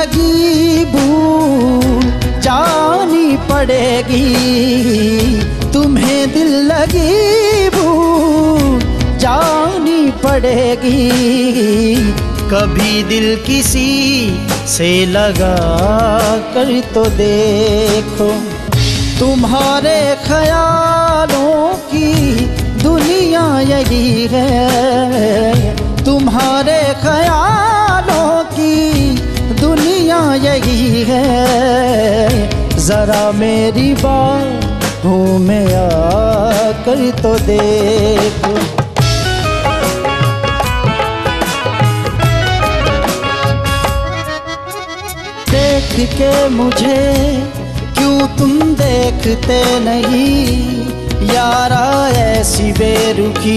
लगी भूल जानी पड़ेगी, तुम्हें दिल लगी भूल जानी पड़ेगी। कभी दिल किसी से लगा कर तो देखो, तुम्हारे ख्यालों की दुनिया यही है, तुम्हारे ख्यालों की दुनिया यही है। जरा मेरी बाहों में आकर तो देखो। देख के मुझे क्यों तुम देखते नहीं, यारा ऐसी बेरुखी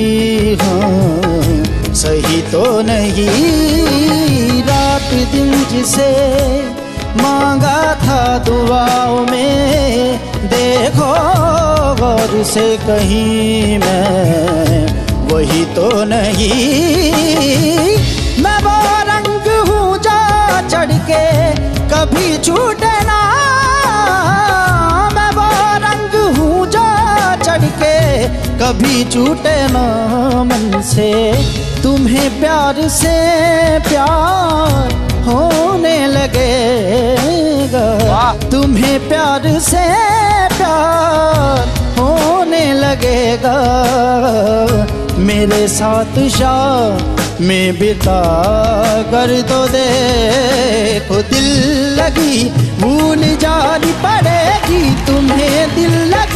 हाँ सही तो नहीं। रात दिन जिसे मांगा था दुआओं में, देखो गौर से कहीं मैं वही तो नहीं। मैं वो रंग हूँ जो चढ़ के कभी छूटे ना, मैं वो रंग हूँ जो चढ़ के कभी छूटे ना मन से। तुम्हें प्यार से प्यार होने लगेगा, तुम्हें प्यार से प्यार होने लगेगा। मेरे साथ शाम में बिता कर तो देखो, दिल लगी भूल जानी पड़ेगी, तुम्हें दिल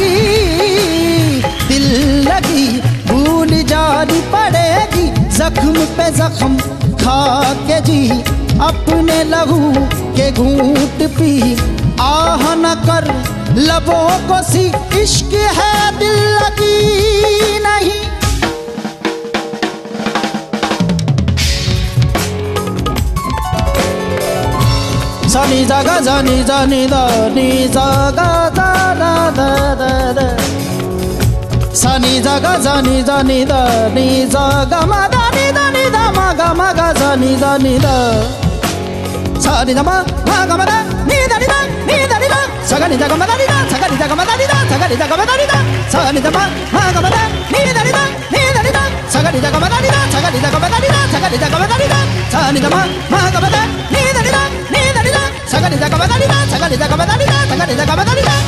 लगी भूल जानी पड़ेगी। जख्म पे जख्म खा के जी, अपने लहू के घूंट पी, आह न कर लबों को सी, इश्क है दिल लगी नहीं। सनी जगा जनी जनी दा नी जगा दा दा दा दा दा, सनी जगा जनी जनी दा नी जगा मा दा नी दा नी दा मा गा जनी जनी दा, सनी दा मा गा मा दा नी दा नी दा नी दा नी दा, सगा नी जगा मा दा नी दा, सगा नी जगा मा दा नी दा, सगा नी जगा मा दा नी दा, सनी दा मा गा मा दा नी दा नी दा नी दा नी दा, सगा नी जगा मा दा नी दा, सगा नी जगा मा दा नी दा, सगा नी जगा मा दा नी दा, सनी दा मा गा मा दा नी दा नी दा नी दा नी दा, सगा नी जगा मा दा नी दा, सगा नी जगा मा दा नी दा, सगा नी जगा मा दा नी दा।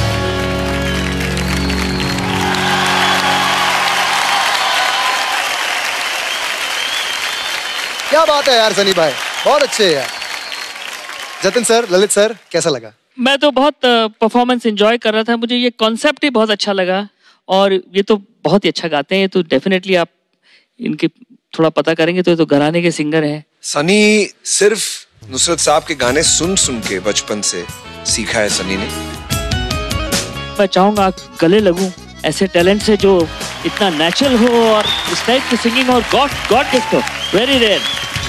क्या बात है यार सनी भाई, बहुत अच्छे है यार। जतिन सर, ललित सर, कैसा लगा? मैं तो बहुत परफॉर्मेंस एंजॉय कर रहा था, मुझे ये कॉन्सेप्ट ही बहुत अच्छा लगा और ये तो बहुत ही अच्छा गाते हैं। तो डेफिनेटली आप इनके थोड़ा पता करेंगे तो ये तो घराने के सिंगर हैं। सनी सिर्फ नुसरत साहब के गाने सुन सुन के बचपन से सीखा है सनी ने। मैं चाहूंगा गले लगूं ऐसे टैलेंट से जो इतना नेचुरल हो और इस टाइप की सिंगिंग और गॉड गिफ्ट हो, वेरी रेयर।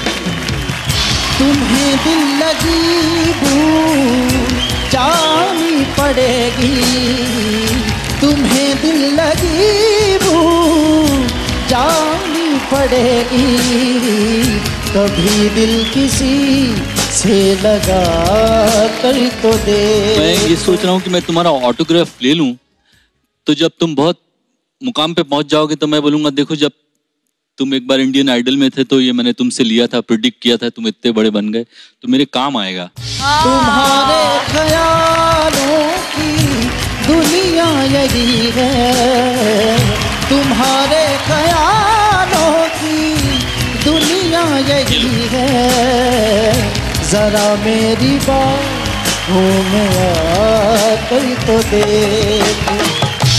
तुम्हें दिल लगी भूल जानी पड़ेगी, तुम्हें दिल लगी भूल जानी पड़ेगी। कभी दिल किसी से लगा कर तो दे। मैं ये सोच रहा हूँ कि मैं तुम्हारा ऑटोग्राफ ले लूं, तो जब तुम बहुत मुकाम पे पहुंच जाओगे तो मैं बोलूंगा देखो जब तुम एक बार इंडियन आइडल में थे तो ये मैंने तुमसे लिया था, प्रेडिक्ट किया था, तुम इतने बड़े बन गए, तो मेरे काम आएगा। तुम्हारे ख्यालों की दुनिया यही है, तुम्हारे ख्यालों की दुनिया यही है। जरा मेरी बाहों में आकर तो देख।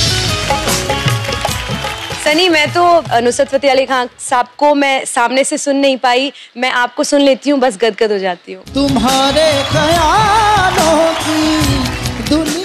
सनी, मैं तो नुसरत फतेह अली खान साहब को मैं सामने से सुन नहीं पाई, मैं आपको सुन लेती हूँ, बस गदगद हो जाती हूँ। तुम्हारे ख्यालों की दुनिया